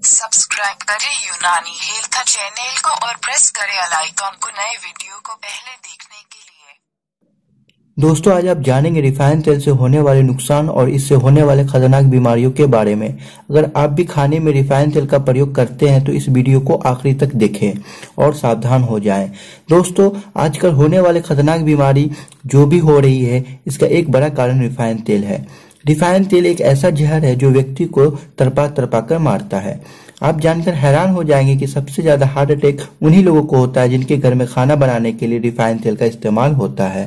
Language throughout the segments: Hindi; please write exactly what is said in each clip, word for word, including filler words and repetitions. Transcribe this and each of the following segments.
सब्सक्राइब करें यूनानी हेल्थ चैनल को और प्रेस करें बेल आइकन को नए वीडियो को पहले देखने के लिए। दोस्तों, आज आप जानेंगे रिफाइन तेल से होने वाले नुकसान और इससे होने वाले खतरनाक बीमारियों के बारे में। अगर आप भी खाने में रिफाइन तेल का प्रयोग करते हैं तो इस वीडियो को आखिरी तक देखें और सावधान हो जाएं। दोस्तों, आजकल होने वाले खतरनाक बीमारी जो भी हो रही है, इसका एक बड़ा कारण रिफाइन तेल है। रिफाइन तेल एक ऐसा जहर है जो व्यक्ति को तड़पा तड़पा कर मारता है। आप जानकर हैरान हो जाएंगे कि सबसे ज्यादा हार्ट अटैक उन्हीं लोगों को होता है जिनके घर में खाना बनाने के लिए रिफाइन तेल का इस्तेमाल होता है।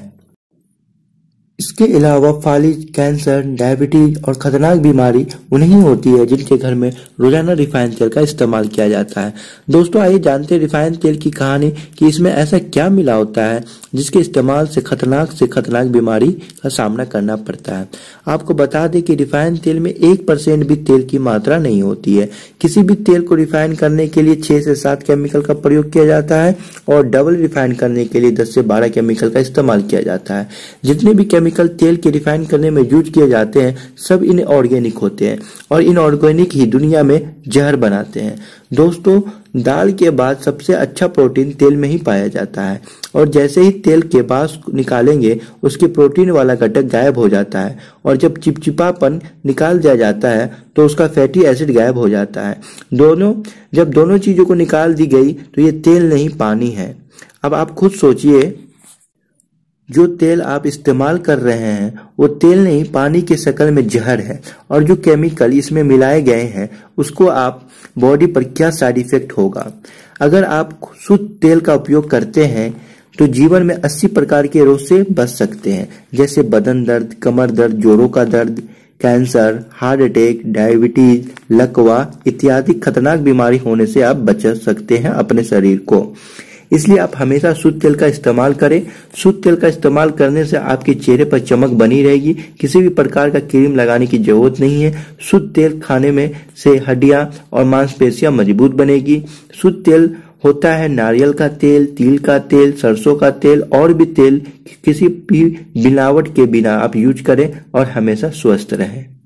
इसके अलावा फालिज, कैंसर, डायबिटीज और खतरनाक बीमारी उन्हीं होती है जिनके घर में रोजाना रिफाइन तेल का इस्तेमाल किया जाता है। दोस्तों, आइए जानते हैं रिफाइन तेल की कहानी कि इसमें ऐसा क्या मिला होता है जिसके इस्तेमाल से खतरनाक से खतरनाक बीमारी का सामना करना पड़ता है। आपको बता दें कि रिफाइन तेल में एक परसेंट भी तेल की मात्रा नहीं होती है। किसी भी तेल को रिफाइन करने के लिए छह से सात केमिकल का प्रयोग किया जाता है और डबल रिफाइन करने के लिए दस से बारह केमिकल का इस्तेमाल किया जाता है। जितने भी केमिकल तेल के रिफाइन करने में यूज किए जाते हैं सब इनऑर्गेनिक होते हैं और इनऑर्गेनिक ही दुनिया में जहर बनाते हैं। दोस्तों, दाल के बाद सबसे अच्छा प्रोटीन तेल में ही पाया जाता है और जैसे ही तेल के पास निकालेंगे उसके प्रोटीन वाला घटक गायब हो जाता है और जब चिपचिपापन निकाल दिया जाता है तो उसका फैटी एसिड गायब हो जाता है। दोनों जब दोनों चीजों को निकाल दी गई तो ये तेल नहीं पानी है। अब आप खुद सोचिए, जो तेल आप इस्तेमाल कर रहे हैं वो तेल नहीं पानी की शक्ल में जहर है और जो केमिकल इसमें मिलाए गए हैं उसको आप बॉडी पर क्या साइड इफेक्ट होगा। अगर आप शुद्ध तेल का उपयोग करते हैं तो जीवन में अस्सी प्रकार के रोग से बच सकते हैं, जैसे बदन दर्द, कमर दर्द, जोड़ों का दर्द, कैंसर, हार्ट अटैक, डायबिटीज, लकवा इत्यादि खतरनाक बीमारी होने से आप बच सकते हैं अपने शरीर को। इसलिए आप हमेशा शुद्ध तेल का इस्तेमाल करें। शुद्ध तेल का इस्तेमाल करने से आपके चेहरे पर चमक बनी रहेगी। किसी भी प्रकार का क्रीम लगाने की जरूरत नहीं है। शुद्ध तेल खाने में से हड्डियां और मांसपेशियां मजबूत बनेगी। शुद्ध तेल होता है नारियल का तेल, तिल का तेल, सरसों का तेल और भी तेल किसी भी मिलावट के बिना आप यूज करें और हमेशा स्वस्थ रहें।